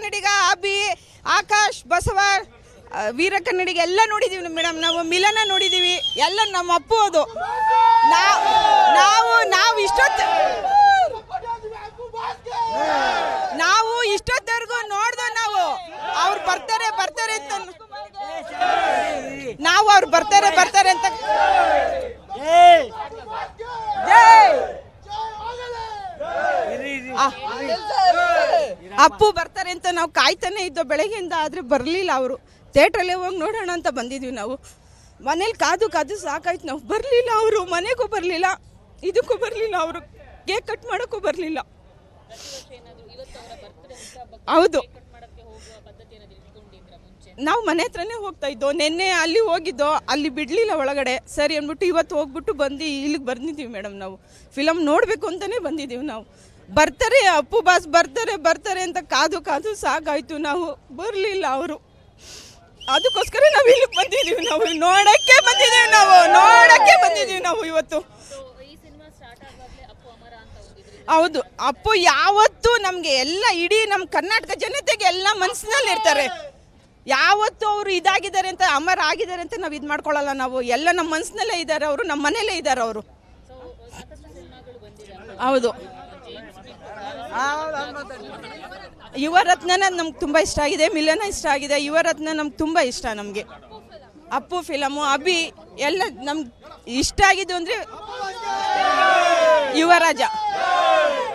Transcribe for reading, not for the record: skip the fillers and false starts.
ಕನ್ನಡಿಗ, ಅಭಿ, ಆಕಾಶ್, ಬಸವ, ವೀರ ಕನ್ನಡಿಗ ಎಲ್ಲ ನೋಡಿದೀವಿ ಮೇಡಮ್. ನಾವು ಮಿಲನ ನೋಡಿದೀವಿ, ಎಲ್ಲ ನಮ್ಮ ಅಪ್ಪು. ಅದು ನಾವು ಇಷ್ಟೊತ್ತವರೆಗೂ ನೋಡ್ದ. ನಾವು ಅವ್ರು ಬರ್ತಾರೆ ಅಂತ ಅವ್ರು ಬರ್ತಾರೆ ಅಂತ ಅಪ್ಪು ಬರ್ತಾರೆ ಅಂತ ನಾವು ಕಾಯ್ತಾನೆ ಇದ್ದೋ ಬೆಳಗ್ಗೆಯಿಂದ. ಆದ್ರೆ ಬರ್ಲಿಲ್ಲ ಅವರು. ಥಿಯೇಟ್ರಲ್ಲೇ ಹೋಗಿ ನೋಡೋಣ ಅಂತ ಬಂದಿದ್ವಿ ನಾವು. ಮನೇಲಿ ಕಾದು ಸಾಕಾಯ್ತು. ನಾವು ಬರ್ಲಿಲ್ಲ. ಅವರು ಮನೆಗೂ ಬರ್ಲಿಲ್ಲ, ಇದಕ್ಕೂ ಬರ್ಲಿಲ್ಲ, ಅವರು ಕೇಕ್ ಕಟ್ ಮಾಡೋಕ್ಕೂ ಬರ್ಲಿಲ್ಲ. ಹೌದು, ನಾವು ಮನೆ ಹತ್ರನೇ ಹೋಗ್ತಾ ಇದ್ದೋ. ನಿನ್ನೆ ಅಲ್ಲಿ ಹೋಗಿದ್ದೋ, ಅಲ್ಲಿ ಬಿಡ್ಲಿಲ್ಲ ಒಳಗಡೆ. ಸರಿ ಅಂದ್ಬಿಟ್ಟು ಇವತ್ತು ಹೋಗ್ಬಿಟ್ಟು ಬಂದು ಇಲ್ಲಿಗೆ ಬಂದಿದ್ದೀವಿ ಮೇಡಮ್. ನಾವು ಫಿಲಮ್ ನೋಡಬೇಕು ಅಂತಾನೆ ಬಂದಿದ್ದೀವಿ. ನಾವು ಬರ್ತಾರೆ, ಅಪ್ಪು ಬಾಸ್ ಬರ್ತಾರೆ ಅಂತ ಕಾದು ಸಾಕಾಯ್ತು. ನಾವು ಬರಲಿಲ್ಲ ಅವರು. ಅದಕ್ಕೋಸ್ಕರ ನಾವು ಇಲ್ಲಿಗೆ ಬಂದಿದ್ದೀವಿ. ನಾವು ನೋಡಕ್ಕೆ ಬಂದಿದ್ದೀವಿ ನಾವು ಇವತ್ತು. ಹೌದು, ಅಪ್ಪು ಯಾವತ್ತೂ ನಮಗೆ ಎಲ್ಲ ಇಡೀ ನಮ್ಮ ಕರ್ನಾಟಕ ಜನತೆಗೆ ಎಲ್ಲ ಮನಸ್ಸಿನಲ್ಲಿ ಇರ್ತಾರೆ. ಯಾವತ್ತೂ ಅವರು ಇದಾಗಿದ್ದಾರೆ ಅಂತ, ಅಮರ ಆಗಿದ್ದಾರೆ ಅಂತ ನಾವು ಇದು ಮಾಡ್ಕೊಳ್ಳಲ್ಲ. ನಾವು ಎಲ್ಲ ನಮ್ಮ ಮನಸ್ಸಿನಲ್ಲೇ ಇದ್ದಾರೆ ಅವರು, ನಮ್ಮ ಮನೆಯಲ್ಲೇ ಇದ್ದಾರೆ ಅವರು. ಹೌದು, ಯುವರತ್ನ ನಮ್ಗೆ ತುಂಬ ಇಷ್ಟ ಆಗಿದೆ, ಮಿಲನ ಇಷ್ಟ ಆಗಿದೆ. ಯುವರತ್ನ ನಮ್ಗೆ ತುಂಬ ಇಷ್ಟ. ನಮಗೆ ಅಪ್ಪು ಫಿಲಮು, ಅಭಿ ಎಲ್ಲ ನಮ್ಗೆ ಇಷ್ಟ ಆಗಿದ್ದು ಅಂದರೆ ಯುವರಾಜ.